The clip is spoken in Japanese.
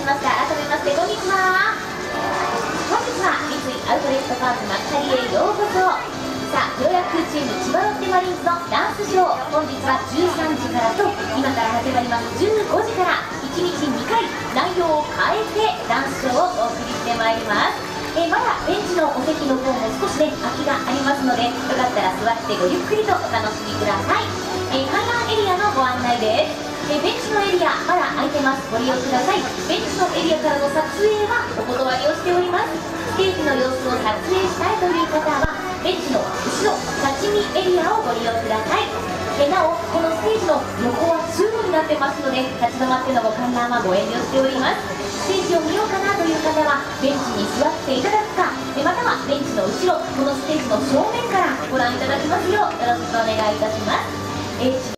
ますか。改めましてこんにちは。本日は三井アウトレットパーク幕張へようこそ。さあ、プロ野球チーム千葉ロッテマリーンズのダンスショー、本日は13時からと今から始まります15時から1日2回内容を変えてダンスショーをお送りしてまいります。まだベンチのお席の方も少しね空きがありますので、よかったら座ってごゆっくりとお楽しみください。観覧エリアのご案内です。ベンチのエリアまだ空いてます。ご利用ください。ベンチのエリアからの撮影はお断りをしております。ステージの様子を撮影したいという方はベンチの後ろ立ち見エリアをご利用ください。なおこのステージの横は通路になってますので、立ち止まってのご観覧はご遠慮しております。ステージを見ようかなという方はベンチに座っていただくか、またはベンチの後ろこのステージの正面からご覧いただきますようよろしくお願いいたします。